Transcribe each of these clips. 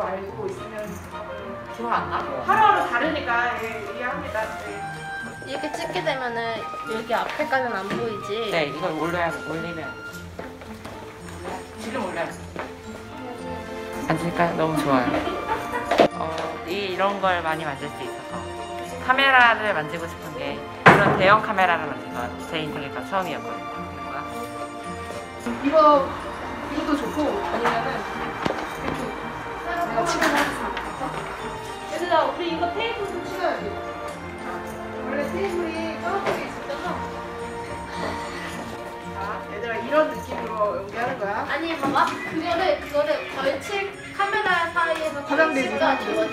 알고 있으면 기억 안 나? 하루하루 다르니까 이해합니다. 이렇게 찍게 되면은 여기 앞에까지는 안 보이지? 네, 이걸 올리면 지금 올려요. 앉으니까 너무 좋아요. 이런 걸 많이 만들 수 있어서 카메라를 만지고 싶은 게 그런 대형 카메라를 만든 건 제 인생에서 처음이었거든요. 이것도 좋고 아니면은 이렇게 내가 칠해놨어. 얘들아 우리 이거 테이블도 칠해야 돼. 원래 테이블이 까맣게 있었잖아. 자, 얘들아 이런 느낌으로 연기하는 거야. 아니 봐봐 그거를 걸칠 카메라 사이에서 화장대에서 걸치가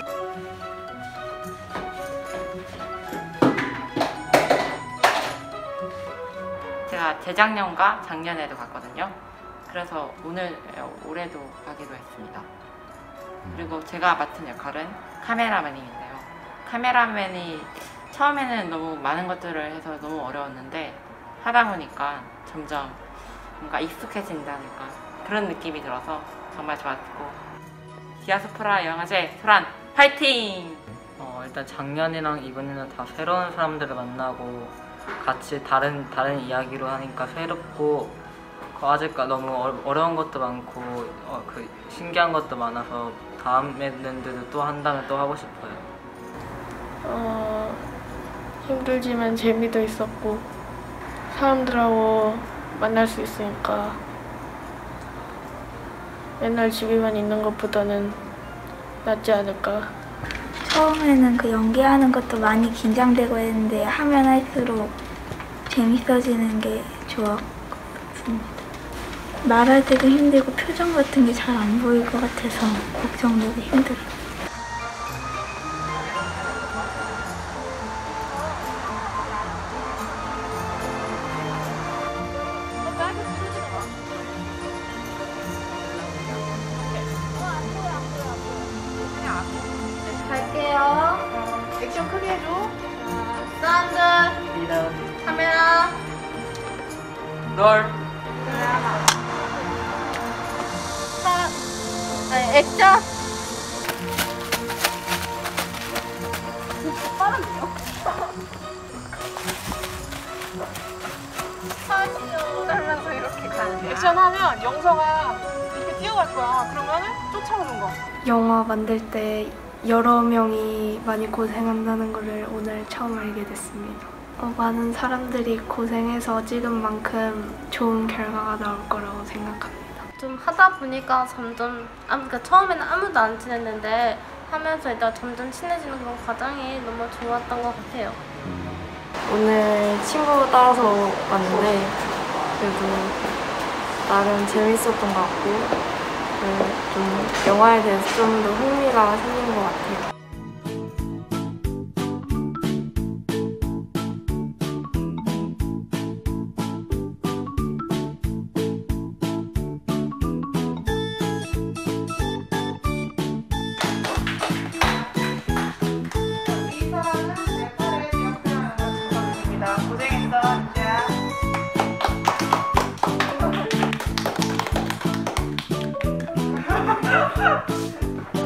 제가 재작년과 작년에도 갔거든요. 그래서 올해도 가기로 했습니다. 그리고 제가 맡은 역할은 카메라맨인데요. 카메라맨이 처음에는 너무 많은 것들을 해서 너무 어려웠는데 하다 보니까 점점 뭔가 익숙해진다니까 그런 느낌이 들어서 정말 좋았고, 디아스포라 영화제 소란 파이팅! 일단 작년이랑 이번에는 다 새로운 사람들을 만나고 같이 다른 이야기로 하니까 새롭고 아직까지 너무 어려운 것도 많고 신기한 것도 많아서 다음에는 또 한다면 또 하고 싶어요. 힘들지만 재미도 있었고 사람들하고 만날 수 있으니까 맨날 집에만 있는 것보다는 낫지 않을까. 처음에는 그 연기하는 것도 많이 긴장되고 했는데 하면 할수록 재밌어지는 게 좋았습니다. 말할 때도 힘들고 표정 같은 게 잘 안 보일 것 같아서 걱정되고 힘들어요. 갈게요. 액션 크게 해줘. 사운드 카메라 롤! 액션. 하면서 이렇게 가는 거야. 액션하면 영서가 이렇게 뛰어갈 거야. 그러면은 쫓아오는 거. 영화 만들 때 여러 명이 많이 고생한다는 것을 오늘 처음 알게 됐습니다. 많은 사람들이 고생해서 찍은 만큼 좋은 결과가 나올 거라고 생각합니다. 좀 하다 보니까 점점 그러니까 처음에는 아무도 안 친했는데 하면서 일단 점점 친해지는 그런 과정이 너무 좋았던 것 같아요. 오늘 친구 따라서 왔는데 그래도 나름 재밌었던 것 같고 좀 영화에 대해서 좀 더 흥미가 생긴 것 같아요. 이 사람은 내 팔에 기억나는 정답입니다. 고생했어, 진짜.